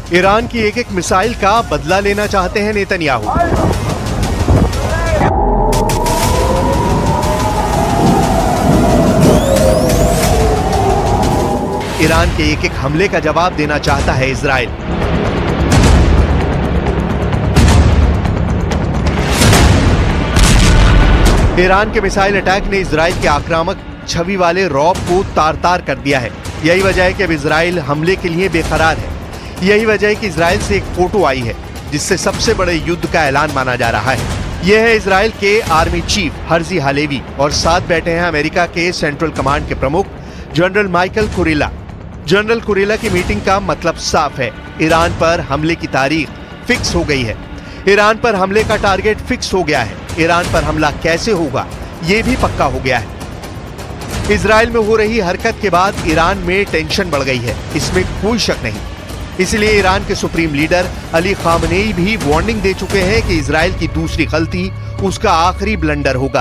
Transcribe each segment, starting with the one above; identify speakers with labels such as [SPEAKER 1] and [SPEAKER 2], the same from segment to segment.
[SPEAKER 1] Iran की एक एक मिसाइल का बदला लेना चाहते हैं नेतन्याहू। ईरान के एक एक हमले का जवाब देना चाहता है इजराइल। ईरान के मिसाइल अटैक ने इजराइल के आक्रामक छवि वाले रौब को तार तार कर दिया है। यही वजह है कि अब इजराइल हमले के लिए बेकरार है। यही वजह है कि इजराइल से एक फोटो आई है जिससे सबसे बड़े युद्ध का ऐलान माना जा रहा है। यह है इजराइल के आर्मी चीफ हर्जी हालेवी और साथ बैठे हैं अमेरिका के सेंट्रल कमांड के प्रमुख general Michael Kurilla. General Kurilla की मीटिंग का मतलब साफ है, ईरान पर हमले की तारीख फिक्स हो गई है। ईरान पर हमले का टारगेट फिक्स हो गया है। ईरान पर हमला कैसे होगा यह भी पक्का हो गया है। इजराइल में हो रही हरकत के बाद ईरान में टेंशन बढ़ गई है, इसमें कोई शक नहीं। इसलिए ईरान के सुप्रीम लीडर अली खामनेई भी वार्निंग दे चुके हैं कि इजराइल की दूसरी गलती उसका आखिरी ब्लंडर होगा।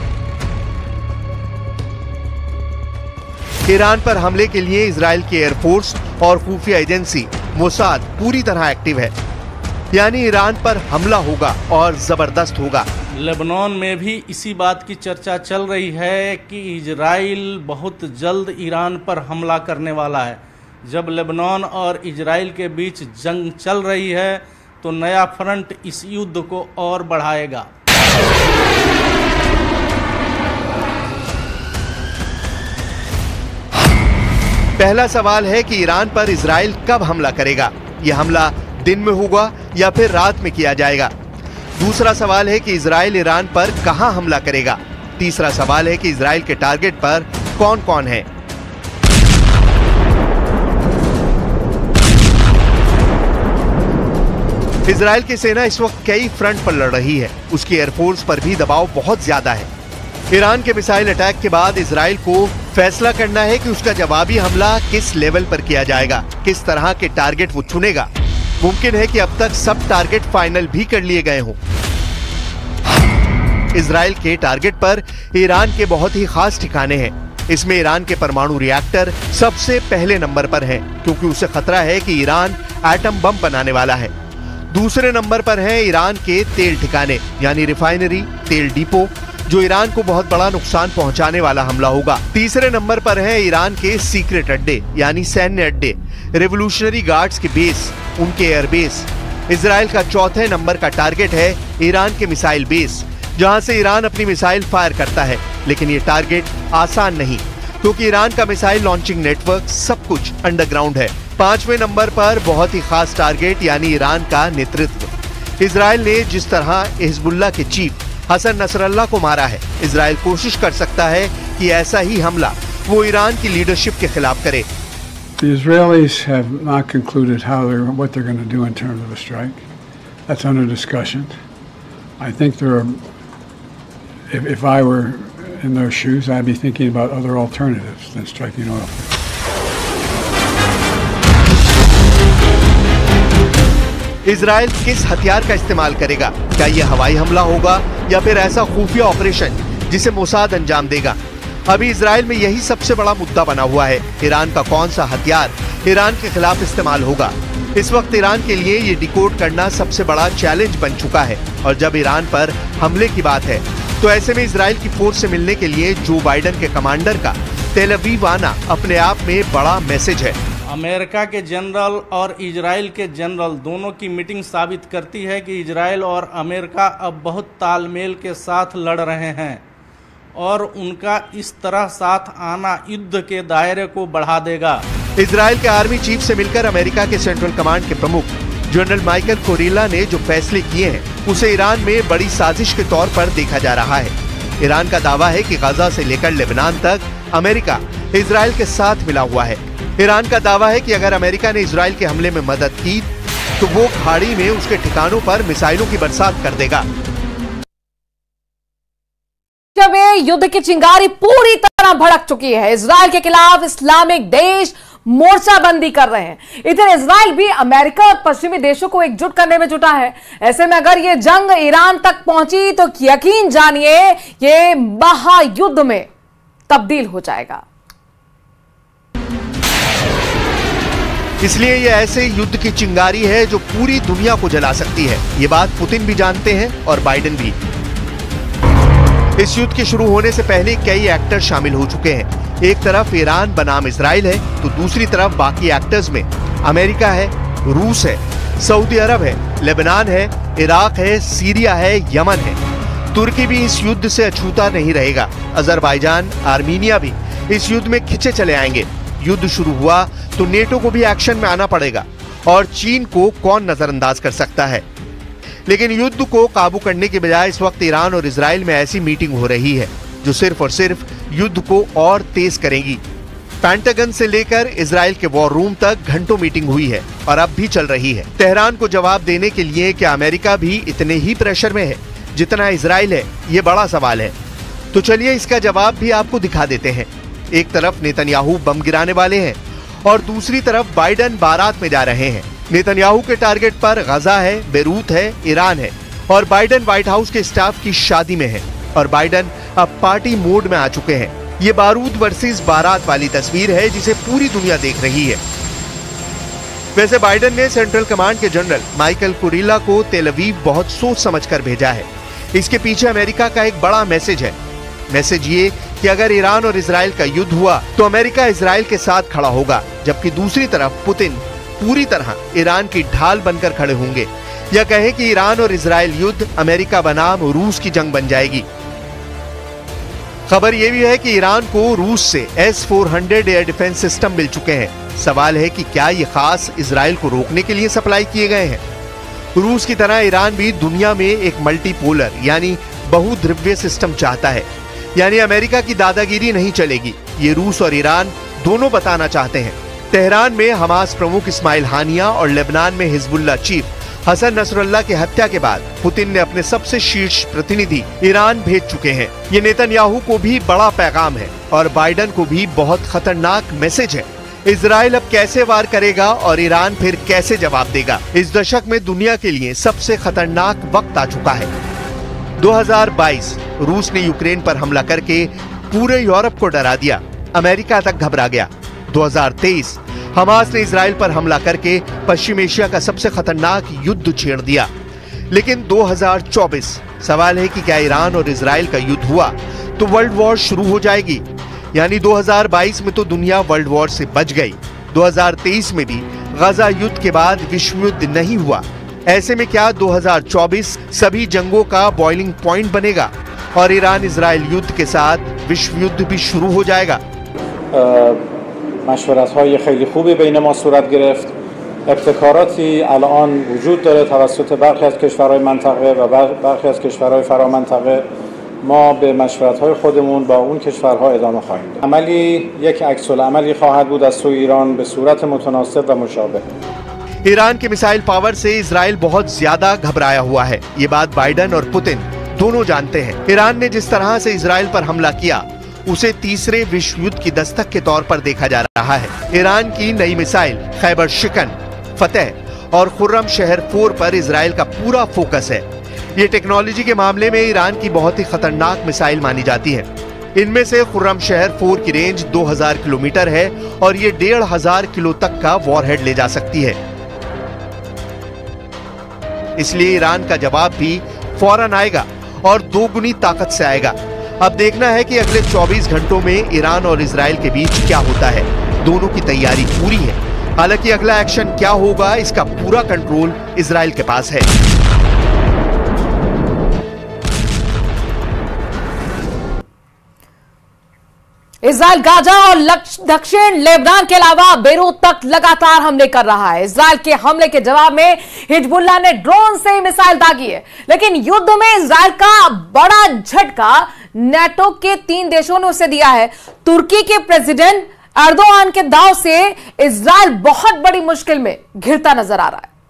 [SPEAKER 1] ईरान पर हमले के लिए इजराइल की एयरफोर्स और खुफिया एजेंसी मोसाद पूरी तरह एक्टिव है, यानी ईरान पर हमला होगा और जबरदस्त होगा।
[SPEAKER 2] लेबनान में भी इसी बात की चर्चा चल रही है कि इजराइल बहुत जल्द ईरान पर हमला करने वाला है। जब लेबनान और इजराइल के बीच जंग चल रही है तो नया फ्रंट इस युद्ध को और बढ़ाएगा।
[SPEAKER 1] पहला सवाल है कि ईरान पर इजराइल कब हमला करेगा। यह हमला दिन में होगा या फिर रात में किया जाएगा। दूसरा सवाल है कि इजराइल ईरान पर कहां हमला करेगा। तीसरा सवाल है कि इजराइल के टारगेट पर कौन कौन है। इजराइल की सेना इस वक्त कई फ्रंट पर लड़ रही है, उसकी एयरफोर्स पर भी दबाव बहुत ज्यादा है। ईरान के मिसाइल अटैक के बाद इजराइल को फैसला करना है कि उसका जवाबी हमला किस लेवल पर किया जाएगा, किस तरह के टारगेट वो चुनेगा। मुमकिन है कि अब तक सब टारगेट फाइनल भी कर लिए गए हों। इजराइल के टारगेट पर ईरान के बहुत ही खास ठिकाने हैं। इसमें ईरान के परमाणु रिएक्टर सबसे पहले नंबर पर हैं, क्योंकि उसे खतरा है कि ईरान एटम बम बनाने वाला है। दूसरे नंबर पर हैं ईरान के तेल ठिकाने, यानी रिफाइनरी, तेल डिपो, जो ईरान को बहुत बड़ा नुकसान पहुंचाने वाला हमला होगा। तीसरे नंबर पर है ईरान के सीक्रेट अड्डे, यानी सैन्य अड्डे, रेवोल्यूशनरी गार्ड्स के बेस, उनके एयरबेस। इजराइल का चौथे नंबर का टारगेट है ईरान के मिसाइल बेस, जहां से ईरान अपनी मिसाइल फायर करता है। लेकिन ये टारगेट आसान नहीं, क्योंकि ईरान का मिसाइल लॉन्चिंग नेटवर्क सब कुछ अंडरग्राउंड है। पांचवें नंबर पर बहुत ही खास टारगेट, यानी ईरान का नेतृत्व। इजराइल ने जिस तरह हिजबुल्लाह के चीफ हसन नसरल्लाह को मारा है, इजराइल कोशिश कर सकता है कि ऐसा ही हमला वो ईरान की लीडरशिप के खिलाफ करे।
[SPEAKER 3] The Israelis have not concluded what they're going to do in terms of a strike. That's under discussion. I think if I were in their shoes, I'd be thinking about other alternatives than striking oil.
[SPEAKER 1] Israel किस हथियार का इस्तेमाल करेगा? क्या यह हवाई हमला होगा या फिर ऐसा खुफिया ऑपरेशन जिसे मोसाद अंजाम देगा? अभी इजराइल में यही सबसे बड़ा मुद्दा बना हुआ है। ईरान का कौन सा हथियार ईरान के खिलाफ इस्तेमाल होगा? इस वक्त ईरान के लिए ये डिकोड करना सबसे बड़ा चैलेंज बन चुका है। और जब ईरान पर हमले की बात है तो ऐसे में इजराइल की फोर्स से मिलने के लिए जो बाइडन के कमांडर का तेल अवीव आना अपने आप में बड़ा मैसेज है।
[SPEAKER 2] अमेरिका के जनरल और इजराइल के जनरल दोनों की मीटिंग साबित करती है कि इजराइल और अमेरिका अब बहुत तालमेल के साथ लड़ रहे हैं और उनका इस तरह साथ आना युद्ध के दायरे को बढ़ा देगा।
[SPEAKER 1] इजराइल के आर्मी चीफ से मिलकर अमेरिका के सेंट्रल कमांड के प्रमुख जनरल माइकल कुरेला ने जो फैसले किए हैं उसे ईरान में बड़ी साजिश के तौर पर देखा जा रहा है। ईरान का दावा है कि गाजा से लेकर लेबनान तक अमेरिका इजराइल के साथ मिला हुआ है। ईरान का दावा है कि अगर अमेरिका ने इजराइल के हमले में मदद की तो वो खाड़ी में उसके ठिकानों पर मिसाइलों की बरसात कर देगा।
[SPEAKER 4] युद्ध की चिंगारी पूरी तरह भड़क चुकी है। इजराइल के खिलाफ इस्लामिक देश मोर्चाबंदी कर रहे हैं। इधर इजराइल भी अमेरिका और पश्चिमी देशों को एकजुट करने में जुटा है। ऐसे में अगर ये जंग ईरान तक पहुंची तो यकीन जानिए ये महायुद्ध में तब्दील हो जाएगा।
[SPEAKER 1] इसलिए ये ऐसे युद्ध की चिंगारी है जो पूरी दुनिया को जला सकती है। ये बात पुतिन भी जानते हैं और बाइडेन भी। इस युद्ध के शुरू होने से पहले कई एक्टर शामिल हो चुके हैं। एक तरफ ईरान बनाम इजराइल है, तो दूसरी तरफ बाकी एक्टर्स में अमेरिका है, रूस है, सऊदी अरब है, लेबनान है, इराक है, सीरिया है, यमन है। तुर्की भी इस युद्ध से अछूता नहीं रहेगा। अजरबैजान, आर्मीनिया भी इस युद्ध में खिंचे चले आएंगे। युद्ध शुरू हुआ तो नेटो को भी एक्शन में आना पड़ेगा, और चीन को कौन नजरअंदाज कर सकता है। लेकिन युद्ध को काबू करने के बजाय इस वक्त ईरान और इजराइल में ऐसी मीटिंग हो रही है जो सिर्फ और सिर्फ युद्ध को और तेज करेगी। पेंटागन से लेकर इजराइल के वॉर रूम तक घंटों मीटिंग हुई है और अब भी चल रही है। तेहरान को जवाब देने के लिए क्या अमेरिका भी इतने ही प्रेशर में है जितना इजराइल है, ये बड़ा सवाल है। तो चलिए इसका जवाब भी आपको दिखा देते हैं। एक तरफ नेतन्याहू बम गिराने वाले हैं और दूसरी तरफ बाइडेन बारात में जा रहे हैं। नेतन्याहू के टारगेट पर गजा है, बेरूत है, ईरान है, और बाइडेन व्हाइट हाउस के स्टाफ की शादी में है और बाइडेन अब पार्टी मोड में आ चुके हैं। ये बारूद वर्सेस बारात वाली तस्वीर है जिसे पूरी दुनिया देख रही है। वैसे बाइडेन ने सेंट्रल कमांड के जनरल माइकल कुरिला को तेल अवीव बहुत सोच समझकर भेजा है। इसके पीछे अमेरिका का एक बड़ा मैसेज है। मैसेज ये कि अगर ईरान और इजराइल का युद्ध हुआ तो अमेरिका इजराइल के साथ खड़ा होगा, जबकि दूसरी तरफ पुतिन पूरी तरह ईरान की ढाल बनकर खड़े होंगे। या कहें कि ईरान और इजराइल युद्ध अमेरिका बनाम रूस की जंग बन जाएगी। खबर यह भी है कि ईरान को रूस से S-400 एयर डिफेंस सिस्टम मिल चुके हैं। सवाल है कि क्या ये खास इजराइल को रोकने के लिए सप्लाई किए गए हैं। रूस की तरह ईरान भी दुनिया में एक मल्टीपोलर यानी बहुध्रुवीय सिस्टम चाहता है, यानी अमेरिका की दादागिरी नहीं चलेगी। ये रूस और ईरान दोनों बताना चाहते हैं। तेहरान में हमास प्रमुख इस्माइल हानिया और लेबनान में हिजबुल्लाह चीफ हसन नसरुल्लाह की हत्या के बाद पुतिन ने अपने सबसे शीर्ष प्रतिनिधि ईरान भेज चुके हैं। ये नेतन्याहू को भी बड़ा पैगाम है और बाइडेन को भी बहुत खतरनाक मैसेज है। इजराइल अब कैसे वार करेगा और ईरान फिर कैसे जवाब देगा, इस दशक में दुनिया के लिए सबसे खतरनाक वक्त आ चुका है। 2022 रूस ने यूक्रेन पर हमला करके पूरे यूरोप को डरा दिया, अमेरिका तक घबरा गया। 2023 हमास ने इजराइल पर हमला करके पश्चिम एशिया का सबसे खतरनाक युद्ध छेड़ दिया। लेकिन 2024 सवाल है कि क्या ईरान और इजराइल का युद्ध हुआ तो वर्ल्ड वॉर शुरू हो जाएगी। यानी 2022 में तो दुनिया वर्ल्ड वॉर से बच गई, 2023 में भी गजा युद्ध के बाद विश्व युद्ध नहीं हुआ। ऐसे में क्या 2024 सभी जंगों का बॉइलिंग पॉइंट बनेगा और ईरान इजराइल युद्ध के साथ विश्व युद्ध भी शुरू हो जाएगा।
[SPEAKER 5] مشورت‌های خیلی خوبی بین ما صورت گرفت. ابتکاراتی الان وجود داره توسط برخی از کشورهای منطقه و برخی از کشورهای فرامنطقه. ما به مشورت‌های خودمون با اون کشورها ادامه خواهیم داد. عملی یک عکس‌العملی خواهد بود از سوی ایران به صورت متناسب و مشابه.
[SPEAKER 1] ईरान के मिसाइल पावर से इजराइल बहुत ज्यादा घबराया हुआ है। ये बात बाइडेन और पुतिन दोनों जानते हैं। ईरान ने जिस तरह से इजराइल पर हमला किया उसे तीसरे विश्व युद्ध की दस्तक के तौर पर देखा जा रहा है। ईरान की नई मिसाइल खैबर शिकन, फतेह और खुर्रम शहर 4 पर इजराइल का पूरा फोकस है। ये टेक्नोलॉजी के मामले में ईरान की बहुत ही खतरनाक मिसाइल मानी जाती है। इनमें से खुर्रम शहर 4 की रेंज 2000 किलोमीटर है और ये 1500 किलो तक का वॉरहेड ले जा सकती है। इसलिए ईरान का जवाब भी फौरन आएगा और दोगुनी ताकत से आएगा। अब देखना है कि अगले 24 घंटों में ईरान और इजराइल के बीच क्या होता है। दोनों की तैयारी पूरी है। हालांकि अगला एक्शन क्या होगा इसका पूरा कंट्रोल इजराइल के पास है।
[SPEAKER 4] इजराइल गाजा और दक्षिण लेबनान के अलावा बेरूत तक लगातार हमले कर रहा है। इजराइल के हमले के जवाब में हिजबुल्लाह ने ड्रोन से मिसाइल दागी है। लेकिन युद्ध में इजराइल का बड़ा झटका नेटो के 3 देशों ने उसे दिया है। तुर्की के प्रेसिडेंट एर्दोआन के दाव से इजराइल बहुत बड़ी मुश्किल में घिरता नजर आ रहा है।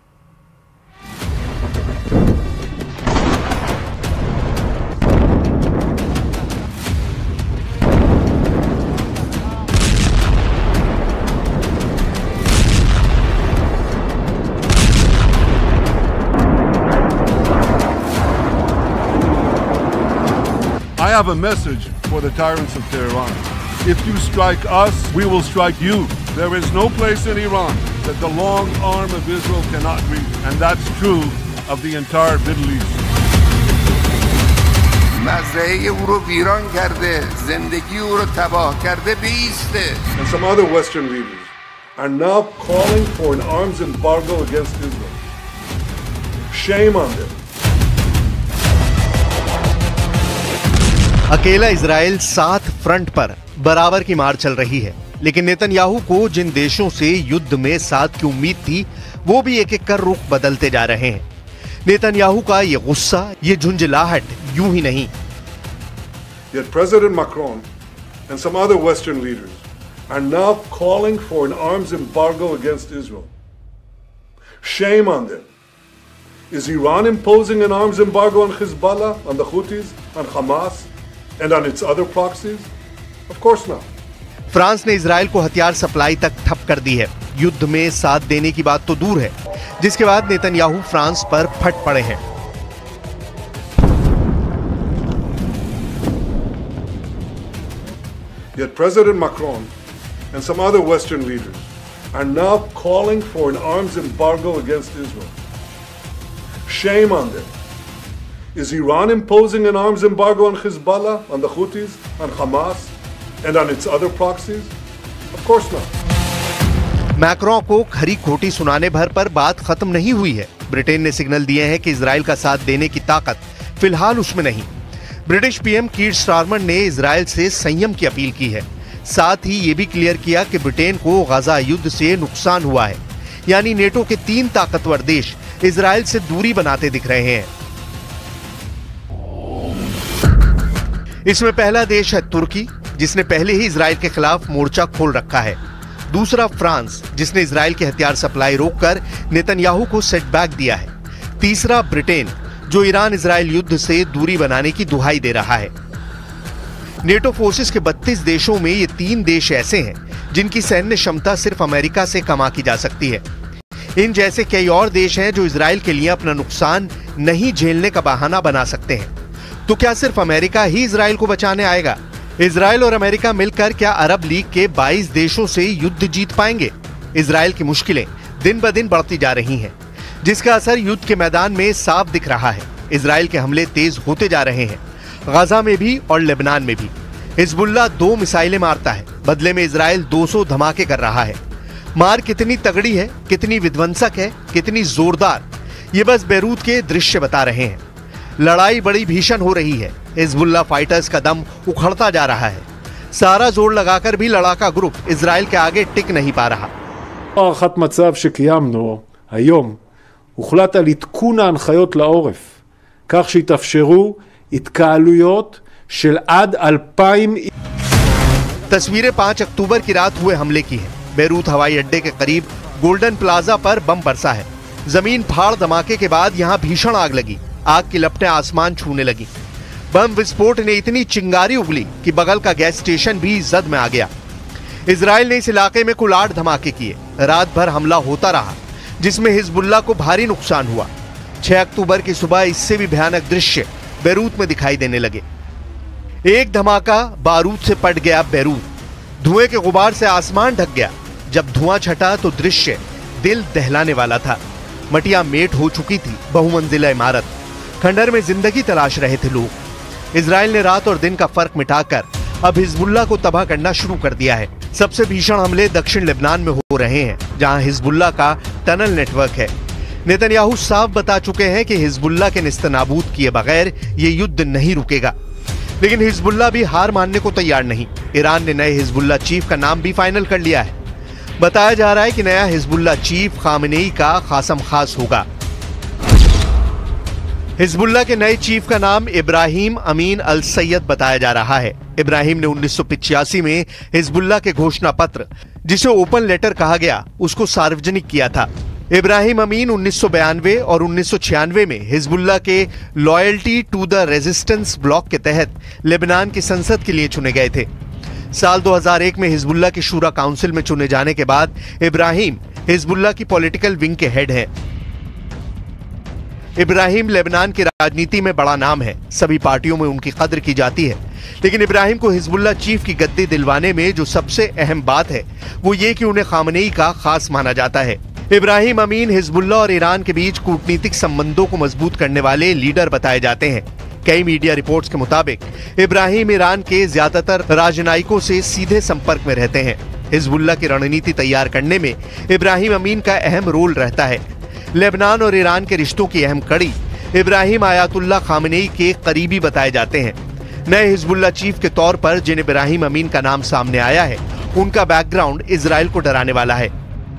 [SPEAKER 6] I have a message for the tyrants of Tehran. If you strike us, we will strike you. There is no place in Iran that the long arm of Israel cannot reach, and that's true of the entire Middle East.
[SPEAKER 7] مزرعه او رو ویران کرده، زندگی او رو تباه کرده، بیسته.
[SPEAKER 6] And some other Western leaders are now calling for an arms embargo against Israel. Shame on them.
[SPEAKER 1] अकेला Israel 7 front पर बराबर की मार चल रही है, लेकिन Netanyahu को जिन देशों से युद्ध में साथ की उम्मीद थी, वो भी एक एक कर रुख बदलते जा रहे हैं। नेतन्याहू का ये गुस्सा, ये झुंझलाहट यूं ही नहीं।
[SPEAKER 6] Yet President Macron and some other Western leaders are now calling for an arms embargo against Israel. Shame on them. Is Iran imposing an arms embargo on Hezbollah, on the Houthis, on Hamas, and on its other proxies? Of course not.
[SPEAKER 1] France ने Israel को हथियार supply तक ठप कर दी है। युद्ध में साथ देने की बात तो दूर है, जिसके बाद नेतन्याहू फ्रांस पर फट पड़े हैं।
[SPEAKER 6] Yet President Macron and some other Western leaders are now calling for an arms embargo against Israel. Shame on them. Is Iran imposing an arms embargo on Hezbollah, on the Houthis, on Hamas, and on its other proxies? Of course not.
[SPEAKER 1] Macron को खरी खोटी सुनाने भर पर बात खत्म नहीं हुई है। ब्रिटेन ने सिग्नल दिए हैं कि इजराइल का साथ देने की ताकत फिलहाल उसमें नहीं। ब्रिटिश पीएम कीर स्टारमर ने इजराइल से संयम की अपील की है। साथ ही ये भी क्लियर किया कि ब्रिटेन को गजा युद्ध से नुकसान हुआ है, यानी नेटो के 3 ताकतवर देश इजराइल से दूरी बनाते दिख रहे हैं। इसमें पहला देश है तुर्की, जिसने पहले ही इजराइल के खिलाफ मोर्चा खोल रखा है। दूसरा फ्रांस, जिसने इजराइल के हथियार सप्लाई रोककर नेतन्याहू को सेटबैक दिया है। तीसरा ब्रिटेन, जो ईरान इजराइल युद्ध से दूरी बनाने की दुहाई दे रहा है। नेटो फोर्सेस के 32 देशों में ये 3 देश ऐसे हैं जिनकी सैन्य क्षमता सिर्फ अमेरिका से कम आंकी जा सकती है। इन जैसे कई और देश हैं जो इजराइल के लिए अपना नुकसान नहीं झेलने का बहाना बना सकते हैं। तो क्या सिर्फ अमेरिका ही इजराइल को बचाने आएगा? इजराइल और अमेरिका मिलकर क्या अरब लीग के 22 देशों से युद्ध जीत पाएंगे? इजराइल की मुश्किलें दिन ब दिन बढ़ती जा रही हैं, जिसका असर युद्ध के मैदान में साफ दिख रहा है। इजराइल के हमले तेज होते जा रहे हैं, गजा में भी और लेबनान में भी। हिजबुल्लाह 2 मिसाइलें मारता है, बदले में इजराइल 200 धमाके कर रहा है। मार कितनी तगड़ी है, कितनी विध्वंसक है, कितनी जोरदार, ये बस बैरूत के दृश्य बता रहे हैं। लड़ाई बड़ी भीषण हो रही है। हिजबुल्लाह फाइटर्स का दम उखड़ता जा रहा है। सारा जोर लगाकर भी लड़ाका ग्रुप इजराइल के आगे टिक नहीं पा रहा।
[SPEAKER 5] הערכת מצב שקיימנו היום הוחלט על עדכון ההנחיות לעורף, כך שיתאפשרו התקהלויות של עד 2,000।
[SPEAKER 1] तस्वीरें 5 अक्टूबर की रात हुए हमले की हैं। बैरूत हवाई अड्डे के करीब गोल्डन प्लाजा पर बम बरसा है। जमीन फाड़ धमाके के बाद यहां भीषण आग लगी। आग की लपटें आसमान छूने लगी। बम विस्फोट ने इतनी चिंगारी उगली कि बगल का गैस स्टेशन भी जद में आ गया। इजराइल ने इस इलाके में कुल 8 धमाके किए। रात भर हमला होता रहा, जिसमें हिजबुल्लाह को भारी नुकसान हुआ। 6 अक्टूबर की सुबह इससे भी भयानक दृश्य बैरूत में दिखाई देने लगे। एक धमाका बारूद से पट गया बैरूत। धुएं के गुबार से आसमान ढक गया। जब धुआं छटा तो दृश्य दिल दहलाने वाला था। मटिया मेट हो चुकी थी बहुमंजिला इमारत। खंडर में जिंदगी तलाश रहे थे लोग। इजराइल ने रात और दिन का फर्क मिटाकर अब हिजबुल्लाह को तबाह करना शुरू कर दिया है। सबसे भीषण हमले दक्षिण लेबनान में हो रहे हैं, जहां हिजबुल्लाह का टनल नेटवर्क है। नेतन्याहू साफ बता चुके हैं कि हिजबुल्लाह के निस्तनाबूद किए बगैर ये युद्ध नहीं रुकेगा। लेकिन हिजबुल्लाह भी हार मानने को तैयार नहीं। ईरान ने नए हिजबुल्लाह चीफ का नाम भी फाइनल कर लिया है। बताया जा रहा है कि नया हिजबुल्लाह चीफ खामेनेई का खासम खास होगा। हिजबुल्लाह के नए चीफ का नाम इब्राहिम अमीन अल सैयद बताया जा रहा है। इब्राहिम ने 1985 में हिजबुल्लाह के घोषणा पत्र, जिसे ओपन लेटर कहा गया, उसको सार्वजनिक किया था। इब्राहिम अमीन 1992 और 1996 में हिजबुल्लाह के loyalty to the resistance bloc के तहत लेबनान की संसद के लिए चुने गए थे। साल 2001 में हिजबुल्लाह की शूरा काउंसिल में चुने जाने के बाद इब्राहिम हिजबुल्लाह की पॉलिटिकल विंग के हेड हैं। इब्राहिम लेबनान की राजनीति में बड़ा नाम है, सभी पार्टियों में उनकी कद्र की जाती है। लेकिन इब्राहिम को हिजबुल्लाह चीफ की गद्दी दिलवाने में जो सबसे अहम बात है वो ये कि उन्हें खामनेई का खास माना जाता है। इब्राहिम अमीन हिजबुल्लाह और ईरान के बीच कूटनीतिक संबंधों को मजबूत करने वाले लीडर बताए जाते हैं। कई मीडिया रिपोर्ट्स के मुताबिक इब्राहिम ईरान के ज्यादातर राजनयिकों से सीधे संपर्क में रहते हैं। हिजबुल्लाह की रणनीति तैयार करने में इब्राहिम अमीन का अहम रोल रहता है। लेबनान और ईरान के रिश्तों की अहम कड़ी इब्राहिम आयतुल्लाह खामनेई के करीबी बताए जाते हैं। नए हिजबुल्लाह चीफ के तौर पर जिन इब्राहिम अमीन का नाम सामने आया है उनका बैकग्राउंड इजराइल को डराने वाला है।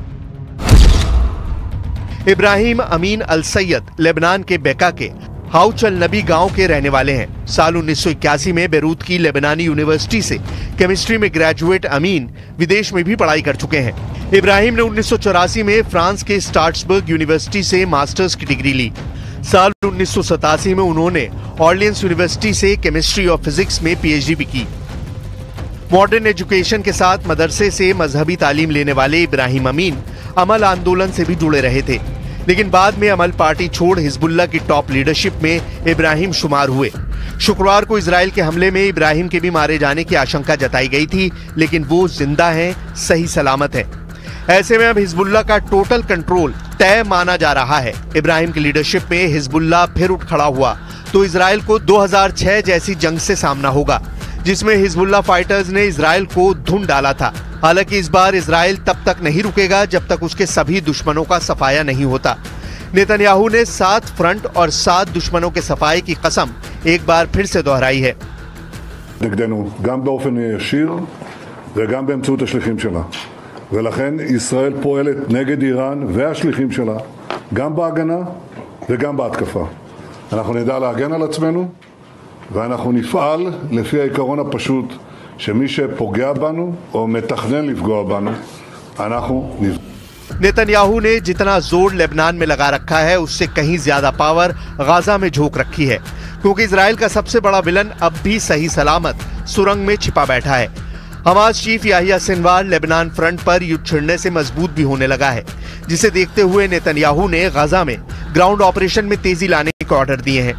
[SPEAKER 1] Ibrahim Amin al Sayed Lebanon के बेका के हाउचल नबी गांव के रहने वाले हैं। साल 1981 में बेरूत की लेबनानी यूनिवर्सिटी से केमिस्ट्री में ग्रेजुएट अमीन विदेश में भी पढ़ाई कर चुके हैं। इब्राहिम ने 1984 में फ्रांस के स्ट्रासबर्ग यूनिवर्सिटी से मास्टर्स की डिग्री ली। साल 1987 में उन्होंने ऑर्लियंस यूनिवर्सिटी से केमिस्ट्री और फिजिक्स में पीएचडी भी की। मॉडर्न एजुकेशन के साथ मदरसे से मजहबी तालीम लेने वाले इब्राहिम अमीन अमल आंदोलन से भी जुड़े रहे थे, लेकिन बाद में अमल पार्टी छोड़ हिजबुल्लाह की टॉप लीडरशिप में इब्राहिम शुमार हुए। शुक्रवार को इजराइल के हमले में इब्राहिम के भी मारे जाने की आशंका जताई गई थी, लेकिन वो जिंदा हैं, सही सलामत हैं। ऐसे में अब हिजबुल्लाह का टोटल कंट्रोल तय माना जा रहा है। इब्राहिम की लीडरशिप में हिजबुल्लाह फिर उठ खड़ा हुआ तो इजराइल को 2006 जैसी जंग से सामना होगा, जिसमें हिजबुल्लाह फाइटर्स ने इजराइल को धुन डाला था। हालांकि इस बार इजराइल तब तक नहीं रुकेगा जब तक उसके सभी दुश्मनों का सफाया नहीं होता। नेतन्याहू ने 7 फ्रंट और 7 दुश्मनों के सफाये की कसम एक बार फिर से दोहराई है।
[SPEAKER 6] נגדנו, גם באופן ישיר וגם באמצעות השליחים שלה. ולכן ישראל פועלת נגד איראן והשליחים שלה, גם בהגנה וגם בהתקפה. אנחנו נדע להגן על עצמנו, ואנחנו נפעל לפי העיקרון הפשוט שמי שפוגע בנו או מתכנן לפגוע בנו, אנחנו נפגע.
[SPEAKER 1] नेतन्याहू ने जितना जोर लेबनान में लगा रखा है उससे कहीं ज्यादा पावर गाजा में झोंक रखी है, क्योंकि इजराइल का सबसे बड़ा विलन अब भी सही सलामत सुरंग में छिपा बैठा है। Hamas chief Yahya Sinwar Lebanon front पर युद्ध छिड़ने से मजबूत भी होने लगा है, जिसे देखते हुए नेतन्याहू ने गाजा में ग्राउंड ऑपरेशन में तेजी लाने के ऑर्डर दिए हैं।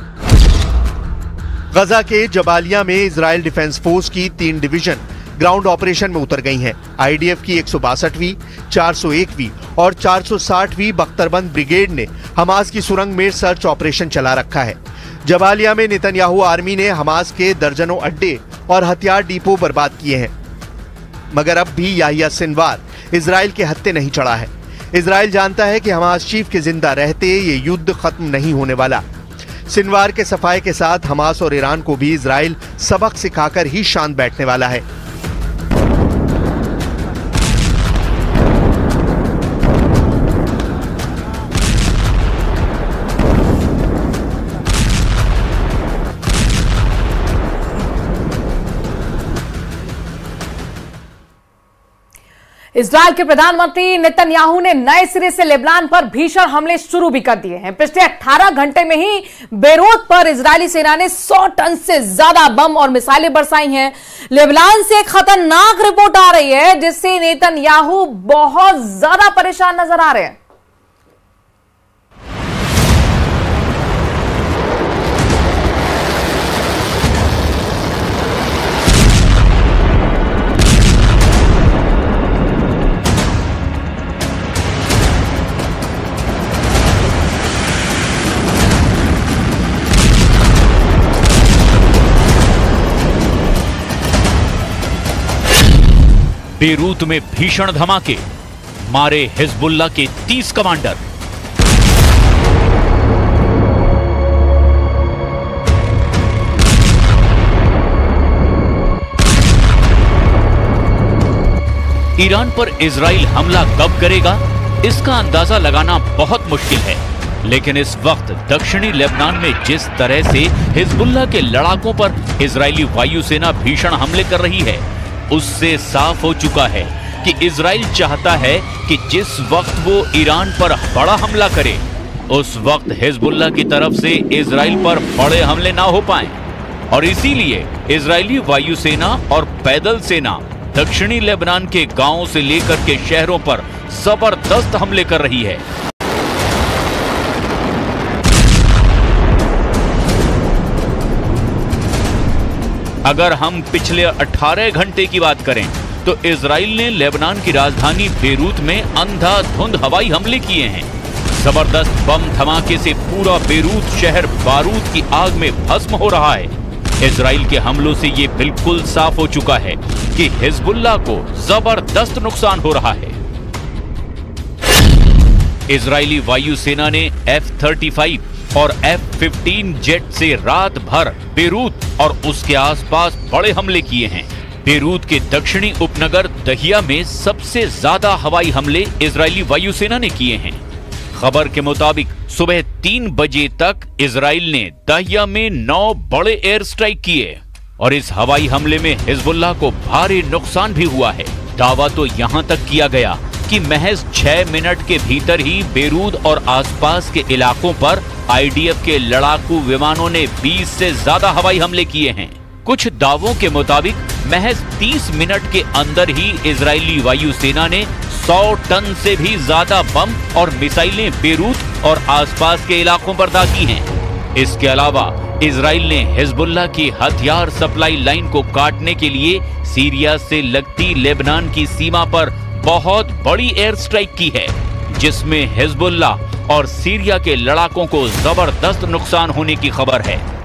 [SPEAKER 1] गाजा के जबालिया में इजराइल डिफेंस फोर्स की 3 डिवीजन ग्राउंड ऑपरेशन में उतर गई हैं। आईडीएफ की 162वीं, 401वीं और 460वीं बख्तरबंद ब्रिगेड ने हमास की सुरंग में सर्च ऑपरेशन चला रखा है। जबालिया में नेतन्याहू आर्मी ने हमास के दर्जनों अड्डे और हथियार डिपो बर्बाद किए हैं, मगर अब भी याहिया सिनवार इजराइल के हत्थे नहीं चढ़ा है। इजराइल जानता है कि हमास चीफ के जिंदा रहते ये युद्ध खत्म नहीं होने वाला। सिनवार के सफाये के साथ हमास और ईरान को भी इजराइल सबक सिखाकर ही शांत बैठने वाला है।
[SPEAKER 4] इजराइल के प्रधानमंत्री नेतन्याहू ने नए सिरे से लेबनान पर भीषण हमले शुरू भी कर दिए हैं। पिछले 18 घंटे में ही बेरूत पर इजरायली सेना ने 100 टन से ज्यादा बम और मिसाइलें बरसाई हैं। लेबनान से एक खतरनाक रिपोर्ट आ रही है जिससे नेतन्याहू बहुत ज्यादा परेशान नजर आ रहे हैं।
[SPEAKER 8] बेरूत में भीषण धमाके, मारे हिजबुल्लाह के 30 कमांडर। ईरान पर इजराइल हमला कब करेगा इसका अंदाजा लगाना बहुत मुश्किल है, लेकिन इस वक्त दक्षिणी लेबनान में जिस तरह से हिजबुल्लाह के लड़ाकों पर इजरायली वायुसेना भीषण हमले कर रही है उससे साफ हो चुका है कि इजराइल चाहता है कि जिस वक्त वो ईरान पर बड़ा हमला करे उस वक्त हिजबुल्लाह की तरफ से इजराइल पर बड़े हमले ना हो पाएं, और इसीलिए इजरायली वायुसेना और पैदल सेना दक्षिणी लेबनान के गांवों से लेकर के शहरों पर जबरदस्त हमले कर रही है। अगर हम पिछले 18 घंटे की बात करें तो इजराइल ने लेबनान की राजधानी बेरूत में अंधाधुंध हवाई हमले किए हैं। जबरदस्त बम धमाके से पूरा बेरूत शहर बारूद की आग में भस्म हो रहा है। इजराइल के हमलों से ये बिल्कुल साफ हो चुका है कि हिजबुल्लाह को जबरदस्त नुकसान हो रहा है। इजरायली वायुसेना ने F-35 और F-15 जेट से रात भर बेरूत और उसके आसपास बड़े हमले किए हैं। बेरूत के दक्षिणी उपनगर दहिया में सबसे ज्यादा हवाई हमले इजरायली वायुसेना ने किए हैं। खबर के मुताबिक सुबह 3 बजे तक इजराइल ने दहिया में 9 बड़े एयर स्ट्राइक किए और इस हवाई हमले में हिजबुल्लाह को भारी नुकसान भी हुआ है। दावा तो यहां तक किया गया कि महज 6 मिनट के भीतर ही बेरूत और आसपास के इलाकों पर आईडीएफ के लड़ाकू विमानों ने 20 से ज्यादा हवाई हमले किए हैं। कुछ दावों के मुताबिक महज 30 मिनट के अंदर ही इजरायली वायुसेना ने 100 टन से भी ज्यादा बम और मिसाइलें बेरूत और आसपास के इलाकों पर दागी हैं। इसके अलावा इजराइल ने हिजबुल्लाह की हथियार सप्लाई लाइन को काटने के लिए सीरिया से लगती लेबनान की सीमा पर बहुत बड़ी एयर स्ट्राइक की है, जिसमें हिजबुल्लाह और सीरिया के लड़ाकों को जबरदस्त नुकसान होने की खबर है।